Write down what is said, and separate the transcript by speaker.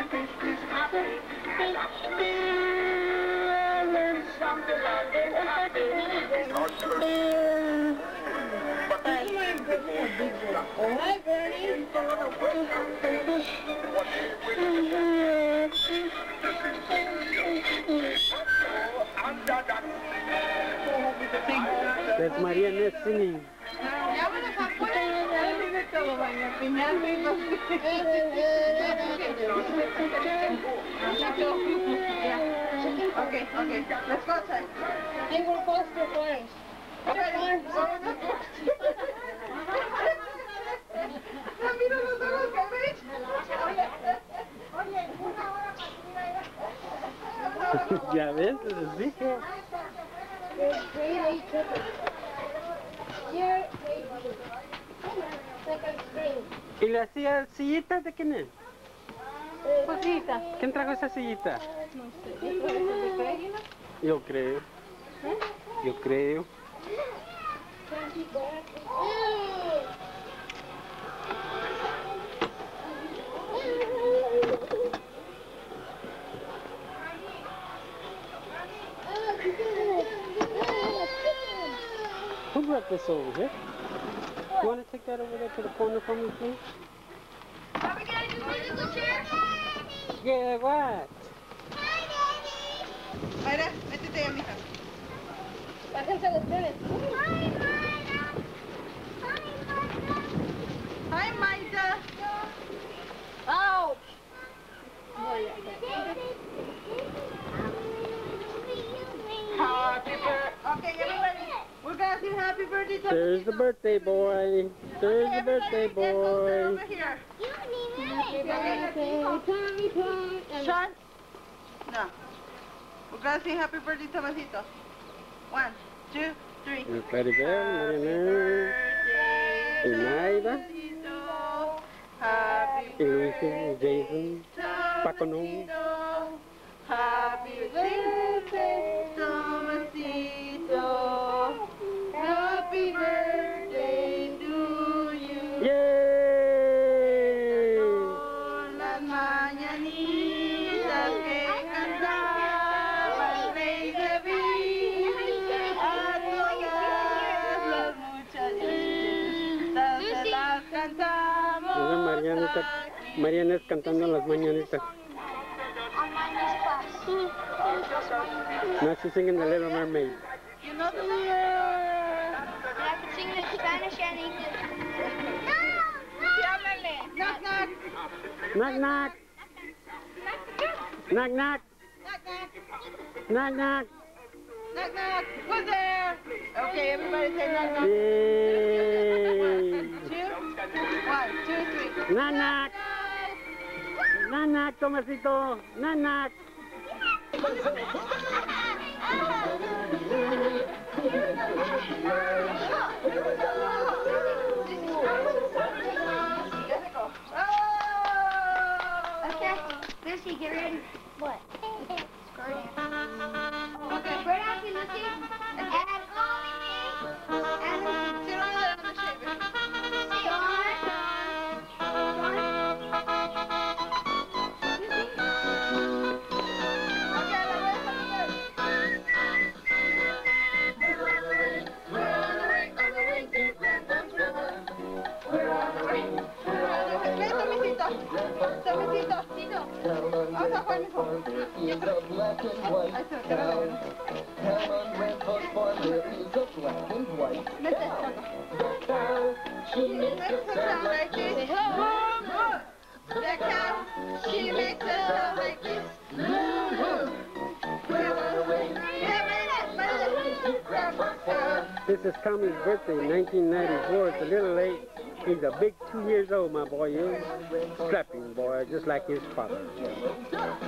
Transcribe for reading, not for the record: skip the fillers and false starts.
Speaker 1: Hi, Bernie.
Speaker 2: That's Maria Ness singing.
Speaker 1: Okay, let's go outside. I will post the flags.
Speaker 2: Ya ves, les dije. ¿Y la sillita de quién es?
Speaker 3: Cosita.
Speaker 2: ¿Quién trajo esa sillita?
Speaker 3: No sé.
Speaker 2: Yo creo. Yo creo. Who brought this over here? You want to take that over there to the corner for me, please?
Speaker 4: Are we going to do musical chairs?
Speaker 2: Yeah, what?
Speaker 1: Mayra, métete ya, mija.
Speaker 3: Bájense los trenes.
Speaker 1: Hi, Maida.
Speaker 3: Ouch!
Speaker 1: Happy birthday. Okay, everybody. We're going to sing happy birthday to
Speaker 2: There's the birthday boy. There's the birthday boy.
Speaker 1: Over here.
Speaker 3: Happy birthday, Tommy Tom.
Speaker 1: Sean? No. We're going to sing happy birthday, Tomasito. 1, 2, 3.
Speaker 2: Happy birthday,
Speaker 1: Happy
Speaker 2: Maida.
Speaker 1: Tomasito. Happy
Speaker 2: Y Luis y Jason. Paco no.
Speaker 1: Happy birthday, Tomasito. Happy birthday to you.
Speaker 2: Yay!
Speaker 1: Son las mañanitas que cantaba el rey David. A todas las muchachitas se las cantamos.
Speaker 2: Mariana es cantando las mañanitas. Now she's singing The Little Mermaid.
Speaker 1: You know the
Speaker 4: I can sing it in Spanish and English.
Speaker 1: knock knock.
Speaker 2: Knock knock. Knock knock. Knock knock.
Speaker 1: Knock knock. Who's there? Okay, everybody say knock knock.
Speaker 2: Yay!
Speaker 1: 1, 2, 3.
Speaker 2: Knock knock. Knock knock, Tomasito. Knock knock.
Speaker 4: Okay, Lucy, get ready. What? Skirt.
Speaker 1: Okay.
Speaker 4: Spread out, Lucy. And call me. And
Speaker 1: Sit on the shaver.
Speaker 5: Black and white town. Helen Rampart Farmer is a black and white town. The cow, she makes it sound like this.
Speaker 1: The cow, she makes it sound like this.
Speaker 2: This is Tommy's birthday, 1994. It's a little late. He's a big 2 years old, my boy is. Strapping boy, just like his father.